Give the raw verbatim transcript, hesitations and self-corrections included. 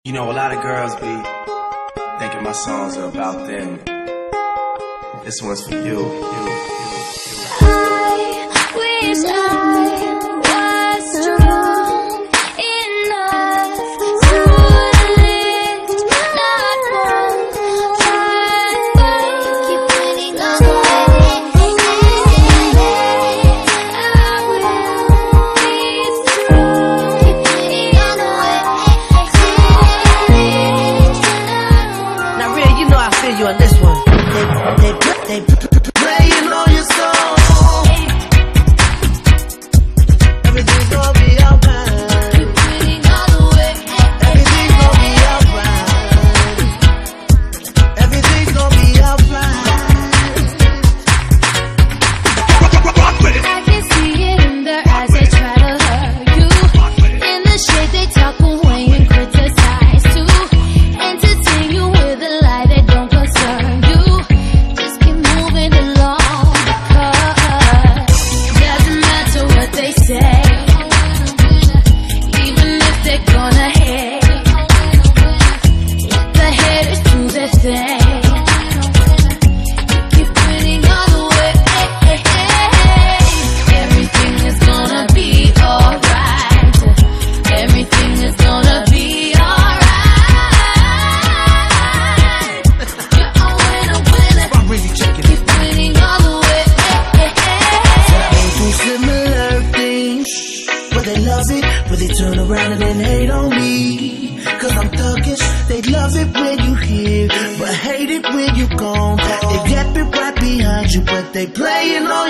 You know, a lot of girls be thinking my songs are about them. This one's for you, you, you, you. I wish I was strong enough to lift not one fight. Keep winning on the way. I will be strong. Keep winning on the way. Now, Real, you know I feel you on this one. They, they, they playing on your soul. Everything's gonna be alright. Keep winning all the way. Everything's gonna be alright. Everything's gonna be alright. I can see it in their eyes, they try to hurt you. In the shade they talk away and criticize too. Entertain you with a lie that don't concern you. Just keep moving along, because doesn't matter what they say, even if they're gonna hate. Let the haters do their thing. Keep winning all the way. Everything is gonna be alright. Everything is gonna be alright. You're a winner, winner. I'm really checking it. Keep winning all the way. They do similar things, but they love it, but they turn around and then hate on me. Cause I'm thuggish, they love it when you here, but hate it when you gone. They dap it right behind you, but they playing on